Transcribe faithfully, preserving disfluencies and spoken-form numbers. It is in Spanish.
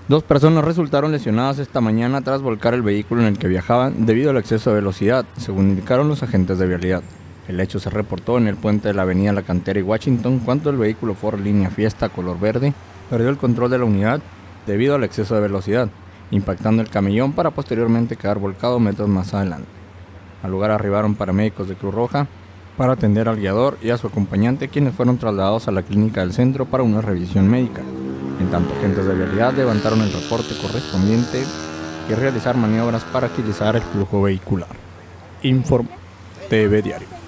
Dos personas resultaron lesionadas esta mañana tras volcar el vehículo en el que viajaban debido al exceso de velocidad, según indicaron los agentes de vialidad. El hecho se reportó en el puente de la avenida La Cantera y Washington cuando el vehículo Ford Línea Fiesta color verde perdió el control de la unidad debido al exceso de velocidad, impactando el camellón para posteriormente quedar volcado metros más adelante. Al lugar arribaron paramédicos de Cruz Roja para atender al guiador y a su acompañante, quienes fueron trasladados a la clínica del centro para una revisión médica. En tanto, agentes de vialidad levantaron el reporte correspondiente y realizar maniobras para agilizar el flujo vehicular. Informó T V Diario.